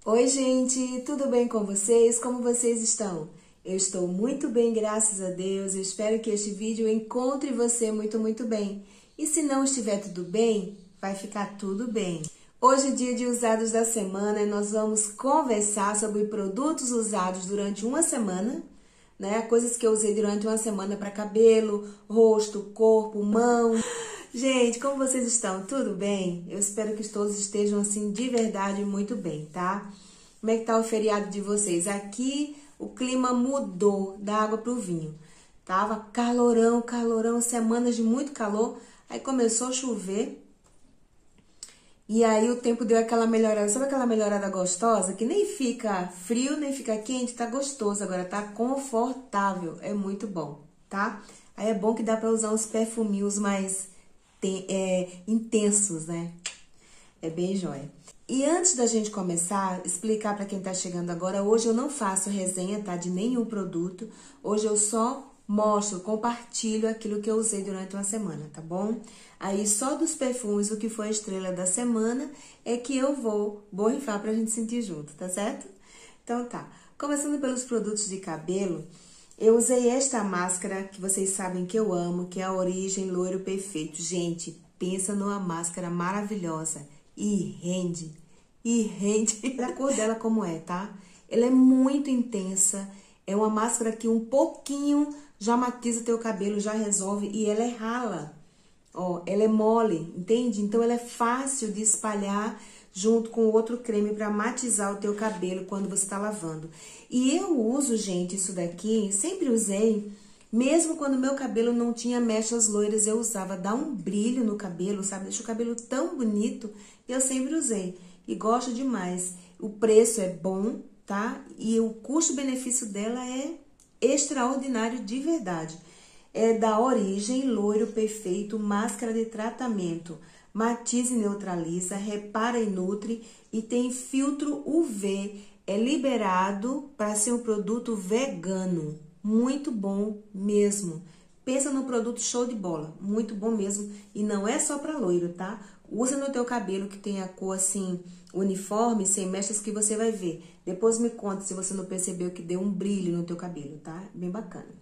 Oi, gente, tudo bem com vocês? Como vocês estão? Eu estou muito bem, graças a Deus. Eu espero que este vídeo encontre você muito bem. E se não estiver tudo bem, vai ficar tudo bem. Hoje é dia de usados da semana e nós vamos conversar sobre produtos usados durante uma semana, né? Coisas que eu usei durante uma semana para cabelo, rosto, corpo, mão. Gente, como vocês estão? Tudo bem? Eu espero que todos estejam assim de verdade muito bem, tá? Como é que tá o feriado de vocês? Aqui o clima mudou da água pro vinho. Tava calorão, semanas de muito calor. Aí começou a chover. E aí o tempo deu aquela melhorada. Sabe aquela melhorada gostosa? Que nem fica frio, nem fica quente. Tá gostoso agora, tá confortável. É muito bom, tá? Aí é bom que dá pra usar uns perfuminhos mais intensos, né? É bem jóia. E antes da gente começar, explicar para quem tá chegando agora, hoje eu não faço resenha, tá? De nenhum produto. Hoje eu só mostro, compartilho aquilo que eu usei durante uma semana, tá bom? Aí só dos perfumes, o que foi a estrela da semana, é que eu vou borrifar pra gente sentir junto, tá certo? Então tá. Começando pelos produtos de cabelo, eu usei esta máscara que vocês sabem que eu amo, que é a Origem Loiro Perfeito. Gente, pensa numa máscara maravilhosa e rende. A cor dela como é, tá? Ela é muito intensa, é uma máscara que um pouquinho já matiza teu cabelo, já resolve e ela é rala. Ó, ela é mole, entende? Então ela é fácil de espalhar junto com outro creme para matizar o teu cabelo quando você tá lavando. E eu uso, gente, isso daqui, sempre usei, mesmo quando meu cabelo não tinha mechas loiras, eu usava, dá um brilho no cabelo, sabe? Deixa o cabelo tão bonito, e eu sempre usei. E gosto demais. O preço é bom, tá? E o custo-benefício dela é extraordinário de verdade. É da Origem Loiro Perfeito, máscara de tratamento. Matiza e neutraliza, repara e nutre e tem filtro UV. É liberado para ser um produto vegano. Muito bom mesmo. Pensa no produto show de bola. Muito bom mesmo. E não é só para loiro, tá? Usa no teu cabelo que tem a cor assim, uniforme, sem mechas, que você vai ver. Depois me conta se você não percebeu que deu um brilho no teu cabelo, tá? Bem bacana.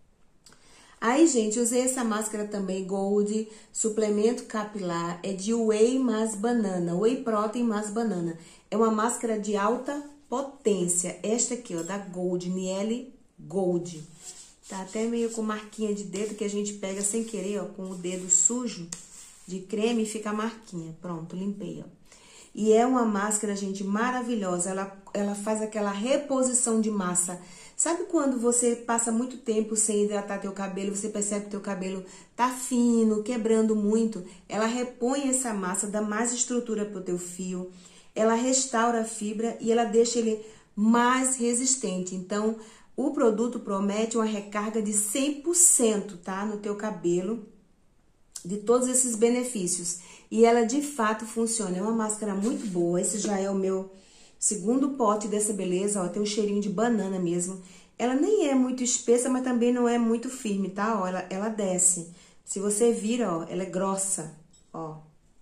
Aí, gente, usei essa máscara também, Gold, suplemento capilar, é de Whey mais banana, Whey Protein mais banana. É uma máscara de alta potência. Esta aqui, ó, da Gold, Miele Gold. Tá até meio com marquinha de dedo que a gente pega sem querer, ó, com o dedo sujo de creme e fica a marquinha. Pronto, limpei, ó. E é uma máscara, gente, maravilhosa. Ela faz aquela reposição de massa. Sabe quando você passa muito tempo sem hidratar teu cabelo, você percebe que teu cabelo tá fino, quebrando muito? Ela repõe essa massa, dá mais estrutura pro teu fio. Ela restaura a fibra e ela deixa ele mais resistente. Então, o produto promete uma recarga de 100%, tá? No teu cabelo, de todos esses benefícios. E ela de fato funciona, é uma máscara muito boa. Esse já é o meu segundo pote dessa beleza, ó, tem um cheirinho de banana mesmo. Ela nem é muito espessa, mas também não é muito firme, tá? Ó, ela desce. Se você vira, ó, ela é grossa, ó.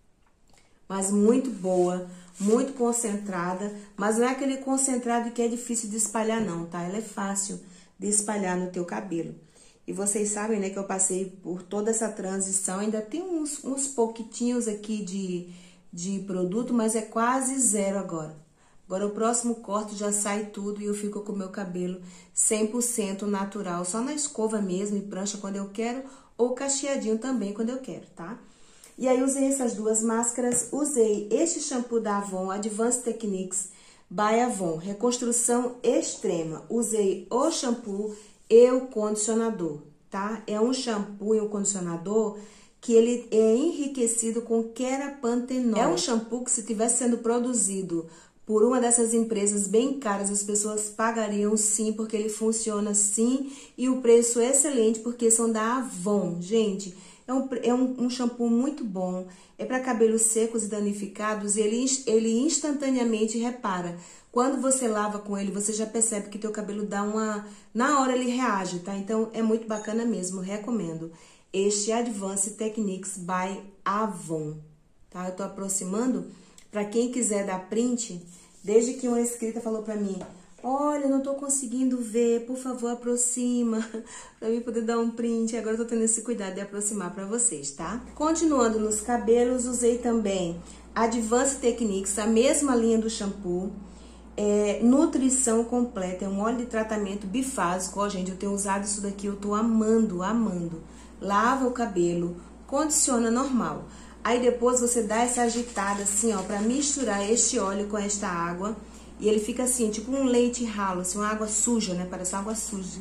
Mas muito boa, muito concentrada, mas não é aquele concentrado que é difícil de espalhar não, tá? Ela é fácil de espalhar no teu cabelo. E vocês sabem, né, que eu passei por toda essa transição, ainda tem uns pouquitinhos aqui de produto, mas é quase zero agora. Agora o próximo corte já sai tudo e eu fico com o meu cabelo 100% natural, só na escova mesmo e prancha quando eu quero, ou cacheadinho também quando eu quero, tá? E aí usei essas duas máscaras, usei este shampoo da Avon, Advanced Techniques by Avon, reconstrução extrema. Usei o shampoo e o condicionador, tá? É um shampoo e um condicionador que ele é enriquecido com querapantenol. É um shampoo que, se tivesse sendo produzido por uma dessas empresas bem caras, as pessoas pagariam sim, porque ele funciona sim, e o preço é excelente, porque são da Avon. Gente, é um shampoo muito bom, é para cabelos secos e danificados, e ele instantaneamente repara. Quando você lava com ele, você já percebe que teu cabelo dá uma... Na hora ele reage, tá? Então, é muito bacana mesmo, recomendo. Este Advanced Techniques by Avon, tá? Eu tô aproximando, para quem quiser dar print, Desde que uma inscrita falou pra mim, olha, eu não tô conseguindo ver, por favor, aproxima, pra mim poder dar um print. Agora eu tô tendo esse cuidado de aproximar pra vocês, tá? Continuando nos cabelos, usei também Advanced Techniques, a mesma linha do shampoo, nutrição completa, é um óleo de tratamento bifásico. Ó, gente, eu tenho usado isso daqui, eu tô amando, amando. Lava o cabelo, condiciona normal. Aí depois você dá essa agitada assim, ó, pra misturar este óleo com esta água. E ele fica assim, tipo um leite ralo, assim, uma água suja, né? Parece uma água suja.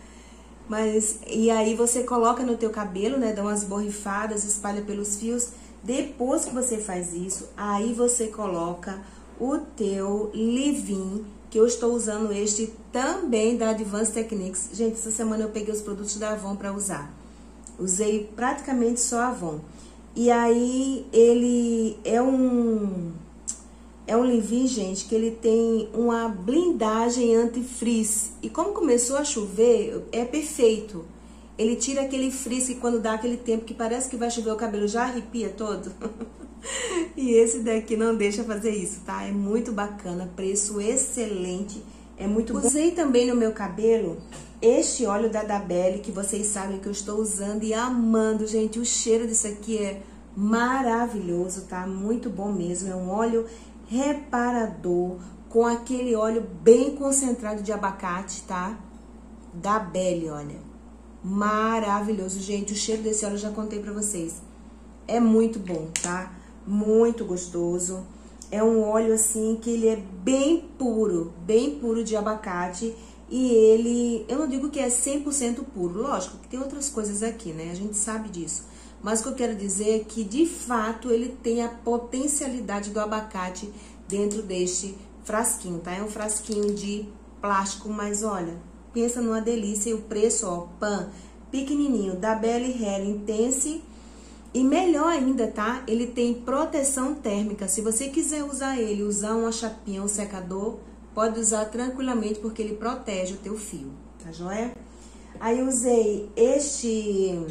E aí você coloca no teu cabelo, né? Dá umas borrifadas, espalha pelos fios. Depois que você faz isso, aí você coloca o teu leave-in, que eu estou usando este também da Advanced Techniques. Gente, essa semana eu peguei os produtos da Avon pra usar. Usei praticamente só Avon. E aí, ele é um leave-in, gente, que ele tem uma blindagem anti-frizz. E como começou a chover, é perfeito. Ele tira aquele frizz que quando dá aquele tempo que parece que vai chover, o cabelo já arrepia todo. E esse daqui não deixa fazer isso, tá? É muito bacana, preço excelente, é muito bom. Usei também no meu cabelo este óleo da Dabelli, que vocês sabem que eu estou usando e amando, gente. O cheiro disso aqui é maravilhoso, tá? Muito bom mesmo. É um óleo reparador com aquele óleo bem concentrado de abacate, tá? Dabelli, olha. Maravilhoso, gente. O cheiro desse óleo eu já contei pra vocês. É muito bom, tá? Muito gostoso. É um óleo assim que ele é bem puro de abacate. E ele, eu não digo que é 100% puro, lógico que tem outras coisas aqui, né? A gente sabe disso. Mas o que eu quero dizer é que, de fato, ele tem a potencialidade do abacate dentro deste frasquinho, tá? É um frasquinho de plástico, mas olha, pensa numa delícia. E o preço, ó, pan, pequenininho, Dabelli Hair Intense. E melhor ainda, tá? Ele tem proteção térmica. Se você quiser usar ele, usar uma chapinha, um secador, pode usar tranquilamente, porque ele protege o teu fio, tá joia? Aí eu usei este...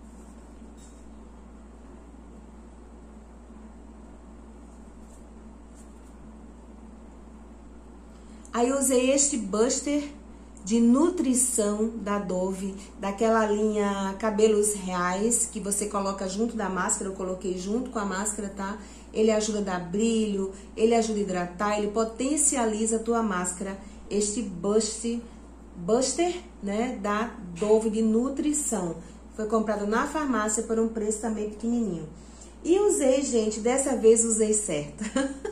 Buster de nutrição da Dove, daquela linha Cabelos Reais, que você coloca junto da máscara. Eu coloquei junto com a máscara, tá? Ele ajuda a dar brilho, ele ajuda a hidratar, ele potencializa a tua máscara. Este Buster, né, da Dove de nutrição. Foi comprado na farmácia por um preço também pequenininho. E usei, gente, dessa vez usei certo.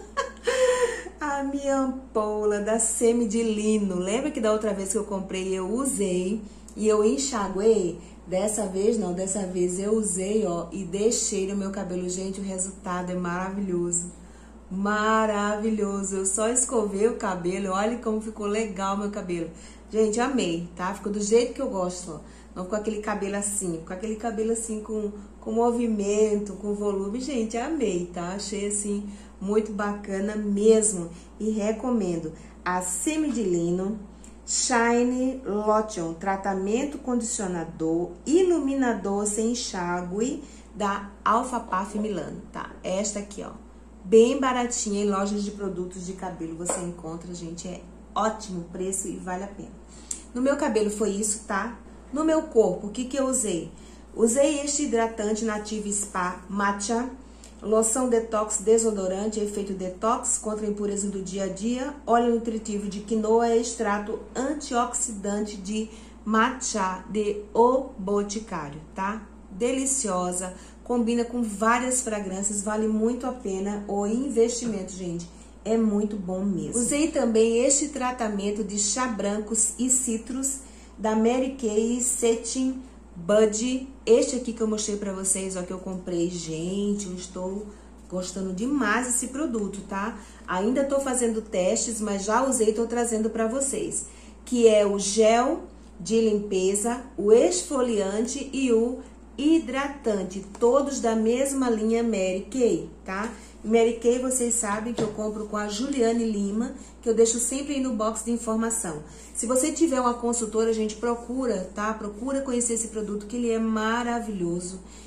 A minha ampola da Semi de Lino. Lembra que da outra vez que eu comprei eu usei e eu enxaguei? Dessa vez não, dessa vez eu usei, ó, e deixei no meu cabelo. Gente, o resultado é maravilhoso. Maravilhoso. Eu só escovei o cabelo, olha como ficou legal o meu cabelo. Gente, amei, tá? Ficou do jeito que eu gosto, ó. Não com aquele cabelo assim, com movimento, com volume. Gente, amei, tá? Achei assim muito bacana mesmo. E recomendo a Semi de Lino Shine Lotion, tratamento condicionador, iluminador sem enxágue da Alpha Parfum Milano, tá? Esta aqui, ó, bem baratinha, em lojas de produtos de cabelo você encontra, gente, é ótimo preço e vale a pena. No meu cabelo foi isso, tá? No meu corpo, o que que eu usei? Usei este hidratante Native Spa Matcha, loção detox desodorante, efeito detox contra a impureza do dia a dia, óleo nutritivo de quinoa e extrato antioxidante de matcha de O Boticário, tá? Deliciosa, combina com várias fragrâncias, vale muito a pena o investimento, gente. É muito bom mesmo. Usei também este tratamento de chá brancos e citros da Mary Kay Setting Bud, este aqui que eu mostrei pra vocês, ó, que eu comprei. Gente, eu estou gostando demais desse produto, tá? Ainda tô fazendo testes, mas já usei e tô trazendo pra vocês. Que é o gel de limpeza, o esfoliante e o hidratante, todos da mesma linha Mary Kay, tá? Mary Kay, vocês sabem que eu compro com a Juliane Lima, que eu deixo sempre aí no box de informação. Se você tiver uma consultora, gente, procura, tá? Procura conhecer esse produto, que ele é maravilhoso.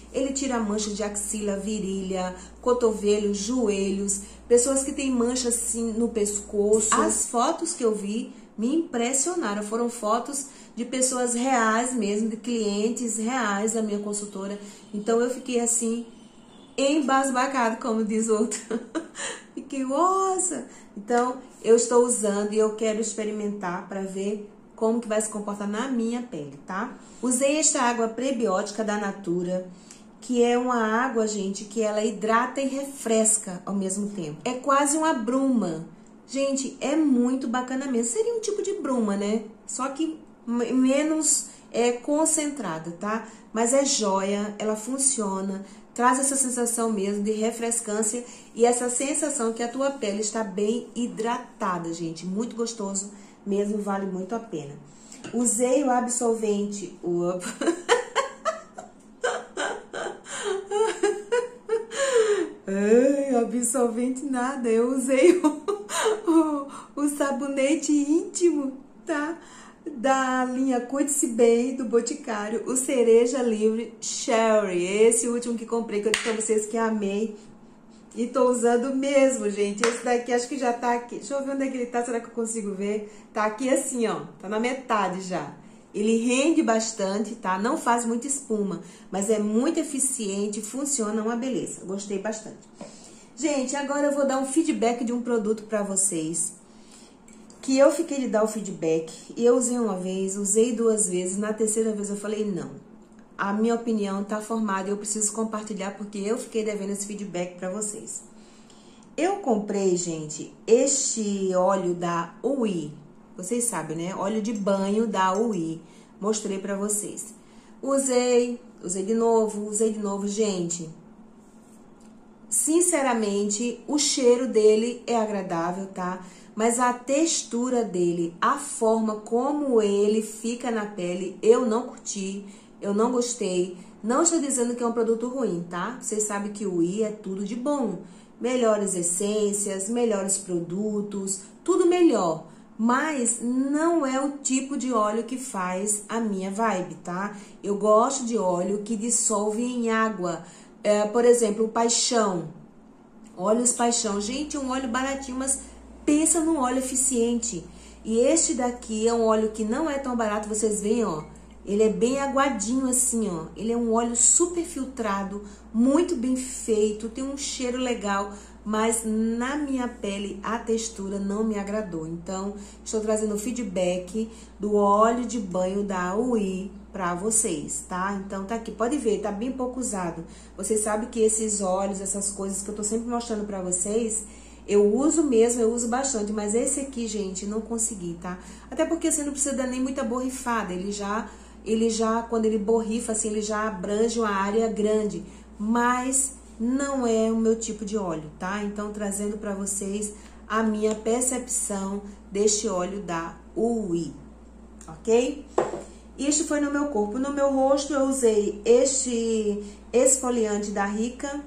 Ele tira mancha de axila, virilha, cotovelo, joelhos, pessoas que têm mancha assim no pescoço. As fotos que eu vi me impressionaram, foram fotos de pessoas reais mesmo, de clientes reais da minha consultora. Então eu fiquei assim, embasbacado, como diz outro. Fiquei, nossa! Então eu estou usando e eu quero experimentar para ver como que vai se comportar na minha pele, tá? Usei esta água prebiótica da Natura, que é uma água, gente, que ela hidrata e refresca ao mesmo tempo. É quase uma bruma. Gente, é muito bacana mesmo. Seria um tipo de bruma, né? Só que menos concentrada, tá? Mas é joia, ela funciona, traz essa sensação mesmo de refrescância e essa sensação que a tua pele está bem hidratada, gente. Muito gostoso mesmo, vale muito a pena. Usei o absorvente, Ai, absorvente nada, eu usei o sabonete íntimo, tá? Da linha Cuide-se Bem, do Boticário, o Cereja Livre Cherry, esse último que comprei, que eu disse pra vocês que amei. E tô usando mesmo, gente. Esse daqui acho que já tá aqui. Deixa eu ver onde é que ele tá, será que eu consigo ver? Tá aqui assim, ó, tá na metade já. Ele rende bastante, tá? Não faz muita espuma, mas é muito eficiente, funciona uma beleza. Gostei bastante. Gente, agora eu vou dar um feedback de um produto pra vocês. Que eu fiquei de dar o feedback, e eu usei uma vez, usei duas vezes, na terceira vez eu falei não. A minha opinião tá formada e eu preciso compartilhar porque eu fiquei devendo esse feedback pra vocês. Eu comprei, gente, este óleo da UI. Vocês sabem, né? Óleo de banho da UI. Mostrei pra vocês. Usei de novo, gente. Sinceramente, o cheiro dele é agradável, tá? Mas a textura dele, a forma como ele fica na pele, eu não curti, eu não gostei. Não estou dizendo que é um produto ruim, tá? Vocês sabem que o UI é tudo de bom. Melhores essências, melhores produtos, tudo melhor. Mas não é o tipo de óleo que faz a minha vibe, tá? Eu gosto de óleo que dissolve em água. Por exemplo, o Paixão. Óleos Paixão. Gente, é um óleo baratinho, mas pensa num óleo eficiente. E este daqui é um óleo que não é tão barato, vocês veem, ó. Ele é bem aguadinho assim, ó. Ele é um óleo super filtrado, muito bem feito, tem um cheiro legal, mas na minha pele a textura não me agradou. Então, estou trazendo o feedback do óleo de banho da UI pra vocês, tá? Então, tá aqui, pode ver, tá bem pouco usado. Vocês sabem que esses óleos, essas coisas que eu tô sempre mostrando pra vocês, eu uso mesmo, eu uso bastante, mas esse aqui, gente, não consegui, tá? Até porque você não precisa dar nem muita borrifada, ele já, quando ele borrifa, assim, ele já abrange uma área grande, mas não é o meu tipo de óleo, tá? Então, trazendo pra vocês a minha percepção deste óleo da UI, ok? Isso foi no meu corpo. No meu rosto, eu usei este esfoliante da Rica.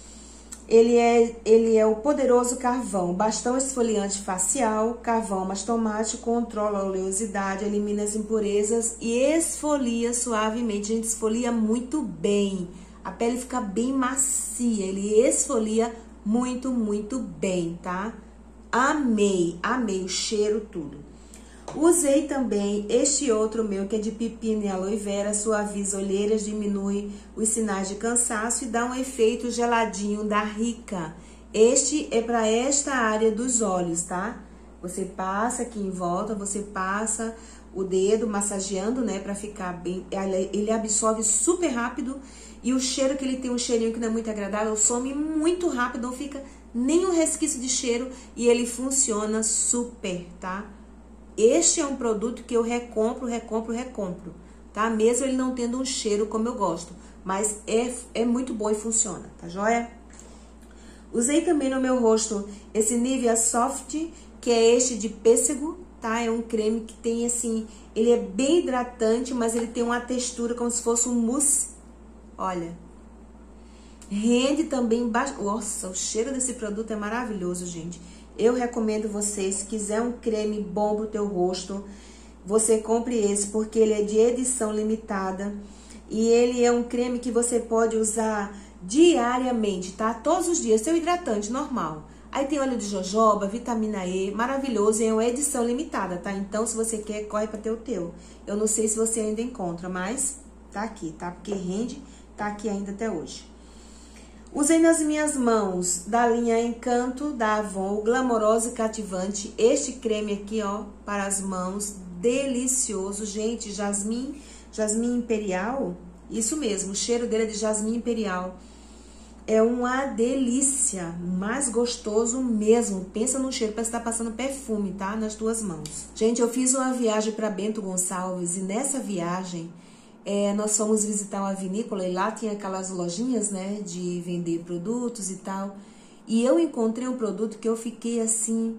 Ele é o poderoso carvão, bastão esfoliante facial, carvão mastomate, controla a oleosidade, elimina as impurezas e esfolia suavemente. Gente, esfolia muito bem, a pele fica bem macia, ele esfolia muito, muito bem, tá? Amei o cheiro, tudo. Usei também este outro meu, que é de pepino e aloe vera, suaviza olheiras, diminui os sinais de cansaço e dá um efeito geladinho da Rica. Este é para esta área dos olhos, tá? Você passa aqui em volta, você passa o dedo massageando, né, para ficar bem. Ele absorve super rápido e o cheiro que ele tem, um cheirinho que não é muito agradável, some muito rápido, não fica nenhum resquício de cheiro e ele funciona super, tá? Este é um produto que eu recompro, tá? Mesmo ele não tendo um cheiro como eu gosto, mas é muito bom e funciona, tá joia? Usei também no meu rosto esse Nivea Soft, que é este de pêssego, tá? É um creme que tem assim, ele é bem hidratante, mas ele tem uma textura como se fosse um mousse. Olha, rende também, nossa, o cheiro desse produto é maravilhoso, gente. Eu recomendo vocês, se quiser um creme bom pro teu rosto, você compre esse, porque ele é de edição limitada. E ele é um creme que você pode usar diariamente, tá? Todos os dias, seu hidratante normal. Aí tem óleo de jojoba, vitamina E, maravilhoso, e é uma edição limitada, tá? Então, se você quer, corre pra ter o teu. Eu não sei se você ainda encontra, mas tá aqui, tá? Porque rende, tá aqui ainda até hoje. Usei nas minhas mãos da linha Encanto, da Avon, o Glamoroso e Cativante. Este creme aqui, ó, para as mãos, delicioso. Gente, jasmim imperial, isso mesmo, o cheiro dele é de jasmim imperial. É uma delícia, mais gostoso mesmo. Pensa no cheiro, parece que tá passando perfume, tá? Nas tuas mãos. Gente, eu fiz uma viagem para Bento Gonçalves e nessa viagem nós fomos visitar uma vinícola e lá tinha aquelas lojinhas, né, de vender produtos e tal. E eu encontrei um produto que eu fiquei assim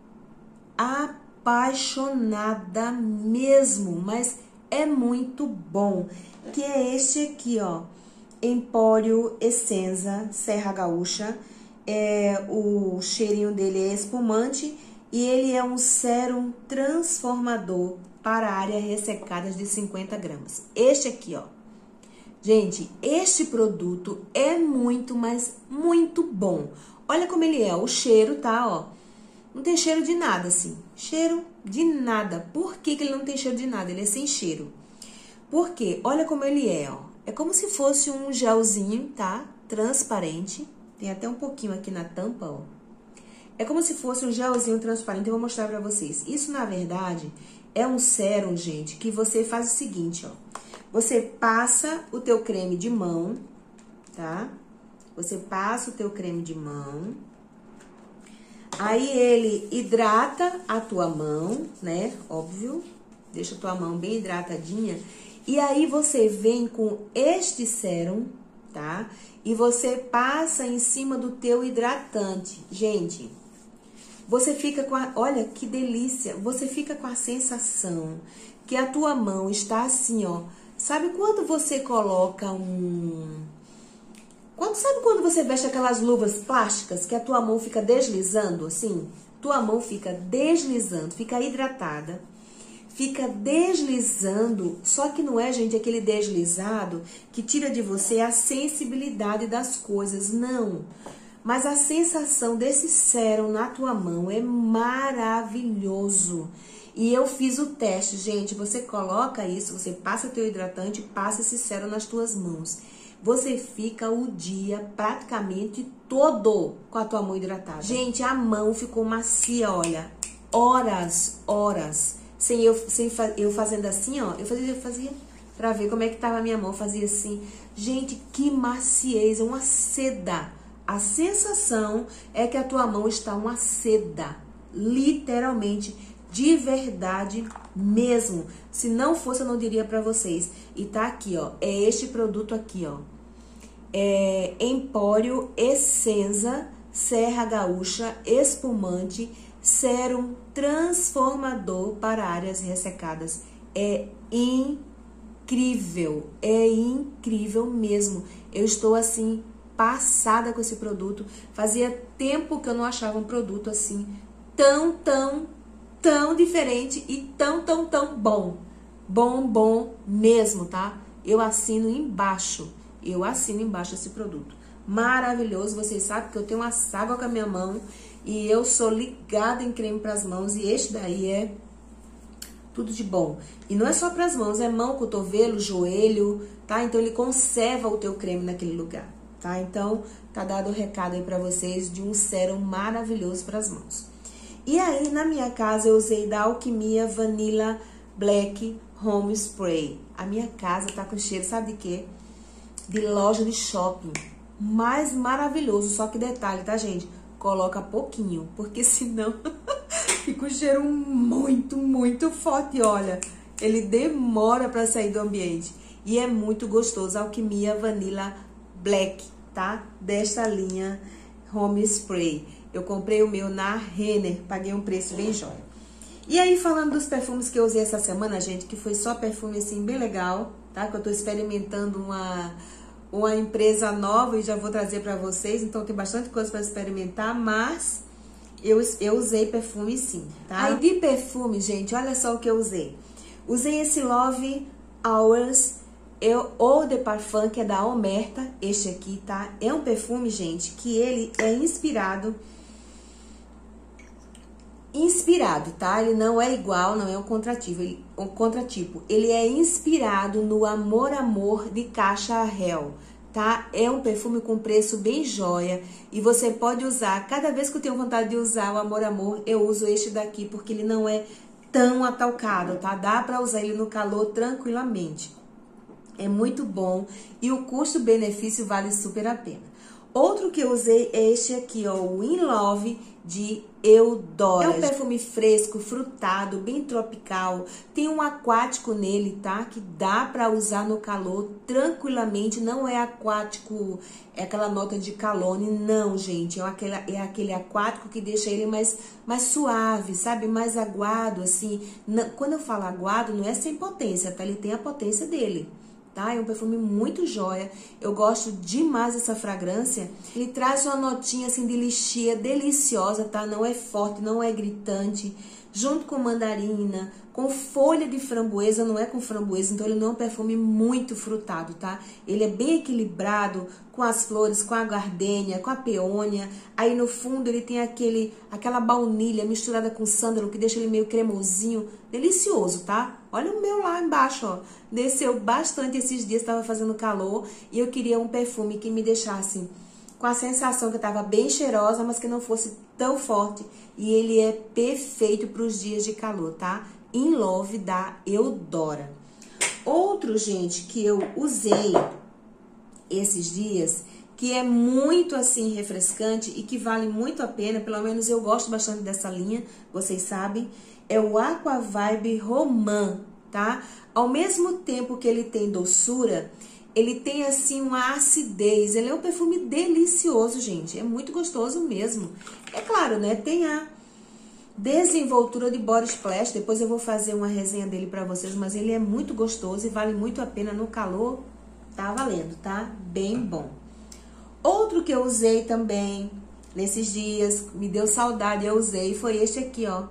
apaixonada mesmo, mas é muito bom, que é este aqui, ó. Empório Essenza Serra Gaúcha, o cheirinho dele é espumante e ele é um sérum transformador para áreas ressecadas de 50 gramas. Este aqui, ó. Gente, este produto é muito, mas muito bom. Olha como ele é, o cheiro, tá, ó. Não tem cheiro de nada, assim. Cheiro de nada. Por que que ele não tem cheiro de nada? Ele é sem cheiro. Porque, olha como ele é, ó. É como se fosse um gelzinho, tá? Transparente. Tem até um pouquinho aqui na tampa, ó. É como se fosse um gelzinho transparente. Eu vou mostrar pra vocês. Isso, na verdade, é um sérum, gente, que você faz o seguinte, ó. Você passa o teu creme de mão, tá? Você passa o teu creme de mão. Aí, ele hidrata a tua mão, né? Óbvio. Deixa a tua mão bem hidratadinha. E aí, você vem com este sérum, tá? E você passa em cima do teu hidratante. Gente, você fica com a... Olha, que delícia! Você fica com a sensação que a tua mão está assim, ó. Sabe quando você coloca Sabe quando você veste aquelas luvas plásticas que a tua mão fica deslizando, assim? Tua mão fica deslizando, fica hidratada. Fica deslizando, só que não é, gente, aquele deslizado que tira de você a sensibilidade das coisas, não. Mas a sensação desse sérum na tua mão é maravilhoso. E eu fiz o teste, gente, você coloca isso, você passa teu hidratante, passa esse sérum nas tuas mãos. Você fica o dia praticamente todo com a tua mão hidratada. Gente, a mão ficou macia, olha, horas. Sem eu fazendo assim, ó, eu fazia pra ver como é que tava a minha mão, fazia assim. Gente, que maciez, uma seda. A sensação é que a tua mão está uma seda, literalmente, de verdade mesmo. Se não fosse, eu não diria pra vocês. E tá aqui, ó, é este produto aqui, ó. É Empório Essenza Serra Gaúcha Espumante Sérum transformador para áreas ressecadas. É incrível mesmo. Eu estou assim passada com esse produto. Fazia tempo que eu não achava um produto assim tão diferente e tão bom. Bom mesmo, tá? Eu assino embaixo esse produto. Maravilhoso, vocês sabem que eu tenho uma saga com a minha mão e eu sou ligada em creme para as mãos e este daí é tudo de bom. E não é só para as mãos, é mão, cotovelo, joelho, tá? Então ele conserva o teu creme naquele lugar, tá? Então tá dado o recado aí para vocês de um sérum maravilhoso para as mãos. E aí na minha casa eu usei da Alquimia Vanilla Black Home Spray. A minha casa tá com cheiro, sabe de quê? De loja de shopping. Mais maravilhoso, só que detalhe, tá, gente? Coloca pouquinho, porque senão fica um cheiro muito forte, olha. Ele demora pra sair do ambiente. E é muito gostoso. Alquimia Vanilla Black, tá? Desta linha Home Spray. Eu comprei o meu na Renner, paguei um preço bem jóia. E aí, falando dos perfumes que eu usei essa semana, gente, que foi só perfume, assim, bem legal, tá? Que eu tô experimentando uma empresa nova e já vou trazer pra vocês, então tem bastante coisa pra experimentar, mas eu usei perfume sim, tá? Aí de perfume, gente, olha só o que eu usei. Usei esse Love Hours Eau de Parfum, que é da Omerta, este aqui, tá? É um perfume, gente, que ele é inspirado, tá? Ele não é igual, não é um contratipo. Ele é inspirado no Amor Amor de Caixa Arel, tá? É um perfume com preço bem joia e você pode usar, cada vez que eu tenho vontade de usar o Amor Amor, eu uso este daqui porque ele não é tão atalcado, tá? Dá pra usar ele no calor tranquilamente. É muito bom e o custo-benefício vale super a pena. Outro que eu usei é este aqui, ó, o In Love de Eudora. É um perfume fresco, frutado, bem tropical. Tem um aquático nele, tá? Que dá pra usar no calor tranquilamente. Não é aquático, é aquela nota de calone, não, gente. É aquele aquático que deixa ele mais suave, sabe? Mais aguado, assim. Quando eu falo aguado, não é sem potência, tá? Ele tem a potência dele. Tá? É um perfume muito joia, eu gosto demais dessa fragrância. Ele traz uma notinha assim de lixia deliciosa, tá? Não é forte, não é gritante, junto com mandarina, com folha de framboesa, não é com framboesa, então ele não é um perfume muito frutado, tá? Ele é bem equilibrado com as flores, com a gardênia, com a peônia. Aí no fundo ele tem aquela baunilha misturada com sândalo que deixa ele meio cremosinho, delicioso, tá? Olha o meu lá embaixo, ó. Desceu bastante esses dias, estava fazendo calor e eu queria um perfume que me deixasse com a sensação que estava bem cheirosa, mas que não fosse tão forte. E ele é perfeito para os dias de calor, tá? In Love da Eudora. Outro, gente, que eu usei esses dias, que é muito assim refrescante e que vale muito a pena, pelo menos eu gosto bastante dessa linha, vocês sabem, é o Aqua Vibe Roman, tá? Ao mesmo tempo que ele tem doçura, ele tem assim uma acidez, ele é um perfume delicioso, gente, é muito gostoso mesmo. É claro, né, tem a desenvoltura de Body Splash, depois eu vou fazer uma resenha dele pra vocês, mas ele é muito gostoso e vale muito a pena no calor, tá valendo, tá? Bem bom. Outro que eu usei também nesses dias, me deu saudade, eu usei, foi este aqui, ó.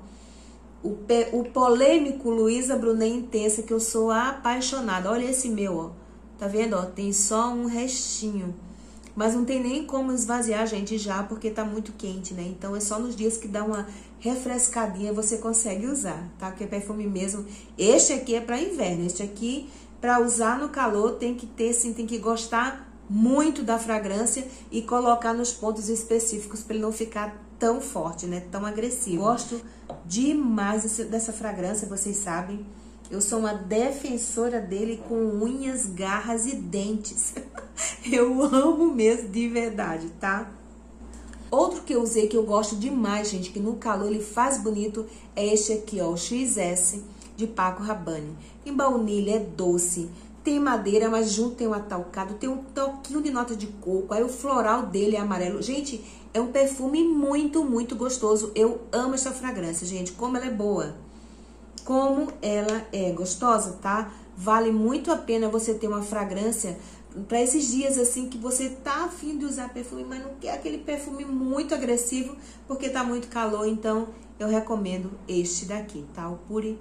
O polêmico Luisa Brunet Intensa, que eu sou apaixonada. Olha esse meu, ó. Tá vendo, ó? Tem só um restinho. Mas não tem nem como esvaziar, gente, já, porque tá muito quente, né? Então é só nos dias que dá uma refrescadinha você consegue usar, tá? Porque é perfume mesmo. Este aqui é pra inverno. Este aqui, pra usar no calor, tem que ter, sim, tem que gostar muito da fragrância e colocar nos pontos específicos para ele não ficar tão forte, né? Tão agressivo. Gosto demais dessa fragrância, vocês sabem. Eu sou uma defensora dele com unhas, garras e dentes. Eu amo mesmo, de verdade, tá? Outro que eu usei, que eu gosto demais, gente, que no calor ele faz bonito, é este aqui, ó, o XS de Paco Rabanne. Tem baunilha, é doce, tem madeira, mas junto tem um atalcado, tem um toquinho de nota de coco, aí o floral dele é amarelo. Gente, é um perfume muito, muito gostoso. Eu amo essa fragrância, gente, como ela é boa. Como ela é gostosa, tá? Vale muito a pena você ter uma fragrância para esses dias assim que você tá afim de usar perfume, mas não quer aquele perfume muito agressivo porque tá muito calor. Então eu recomendo este daqui, tá? O Pure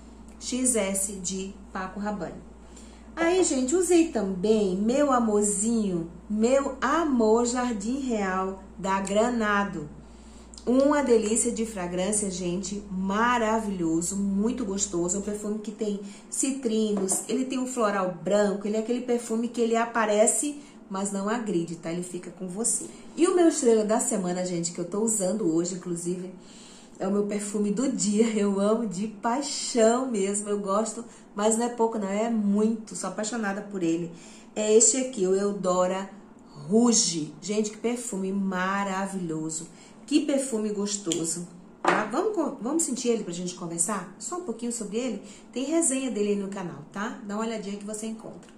XS de Paco Rabanne. Aí, gente, usei também meu amorzinho, meu amor Jardim Real da Granado. Uma delícia de fragrância, gente, maravilhoso, muito gostoso. É um perfume que tem citrinos, ele tem um floral branco, ele é aquele perfume que ele aparece, mas não agride, tá? Ele fica com você. E o meu estrela da semana, gente, que eu tô usando hoje, inclusive, é o meu perfume do dia. Eu amo de paixão mesmo, eu gosto, mas não é pouco não, é muito, sou apaixonada por ele. É este aqui, o Eudora Rouge. Gente, que perfume maravilhoso. Que perfume gostoso, tá? Vamos sentir ele pra gente conversar? Só um pouquinho sobre ele? Tem resenha dele aí no canal, tá? Dá uma olhadinha que você encontra.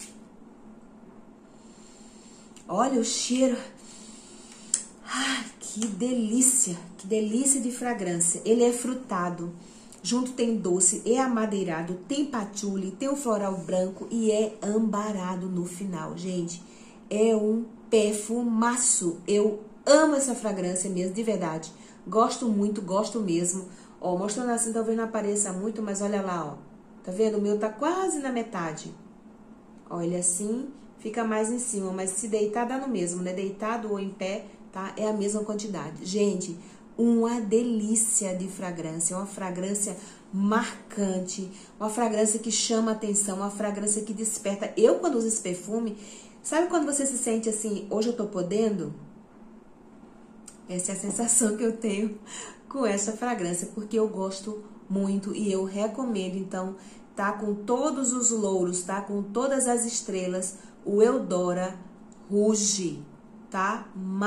Olha o cheiro. Ai, que delícia de fragrância. Ele é frutado, junto tem doce, é amadeirado, tem patchouli, tem um floral branco e é ambarado no final. Gente, é um perfumaço. Eu amo essa fragrância mesmo, de verdade. Gosto muito, gosto mesmo. Ó, mostrando assim, talvez não apareça muito, mas olha lá, ó. Tá vendo? O meu tá quase na metade. Olha assim, fica mais em cima, mas se deitar dá no mesmo, né? Deitado ou em pé, tá? É a mesma quantidade. Gente, uma delícia de fragrância, uma fragrância marcante, uma fragrância que chama atenção, uma fragrância que desperta. Eu, quando uso esse perfume, sabe quando você se sente assim, hoje eu tô podendo? Essa é a sensação que eu tenho com essa fragrância, porque eu gosto muito e eu recomendo. Então, tá com todos os louros, tá com todas as estrelas, o Eudora Rouge, tá?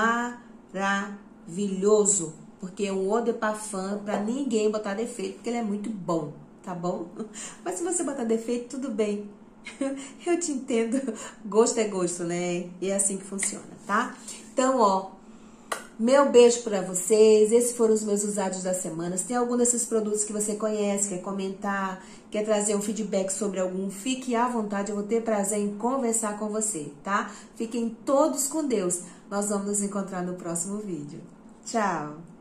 Maravilhoso, porque é um eau de parfum pra ninguém botar defeito, porque ele é muito bom, tá bom? Mas se você botar defeito, tudo bem. Eu te entendo, gosto é gosto, né? E é assim que funciona, tá? Então, ó, meu beijo pra vocês, esses foram os meus usados da semana. Se tem algum desses produtos que você conhece, quer comentar, quer trazer um feedback sobre algum, fique à vontade, eu vou ter prazer em conversar com você, tá? Fiquem todos com Deus. Nós vamos nos encontrar no próximo vídeo. Tchau!